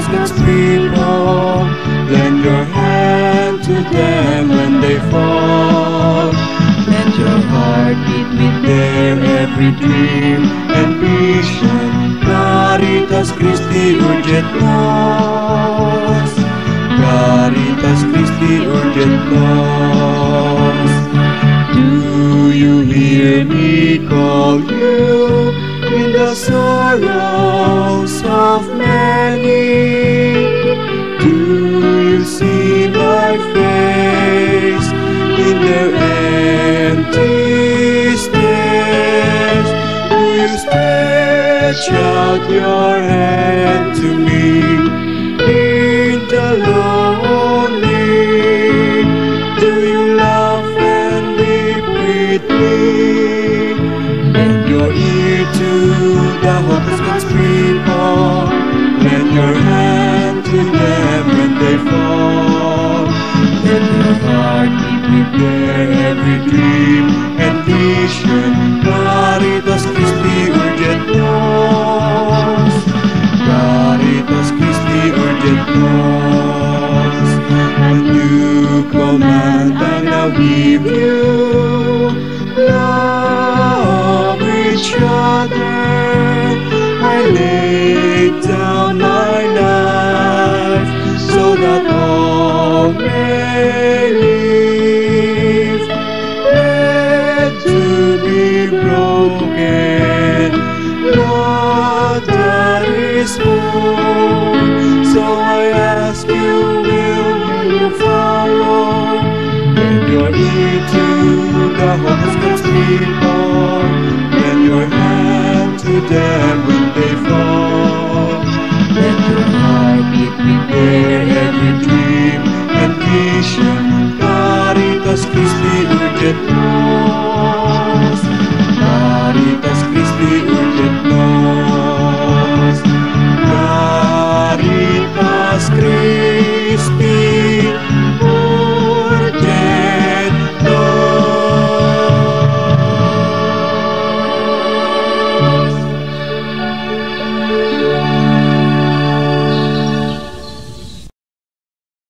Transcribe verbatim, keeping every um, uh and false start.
God's people. Lend your hand to them when they fall. Let your heart beat with their every dream and vision. Caritas Christi Urget Nos. Caritas Christi Urget Nos. Do you hear me call you in the sorrows of many? Do you see my face in their empty stares? Do you stretch out your hand to me in the lonely? Do you laugh and weep with me? Lend your ear to the hopeless God's people. Lend your hand to them when they fall. Let your heart beat with their every dream and vision. Caritas Christi Urget Nos. Caritas Christi Urget Nos. A new command I now give you: love each other. I lay down my life so that all may live. Let to be broken, Lord, that is more. So I ask you, will you follow? Lend your ear to the hopeless God's people.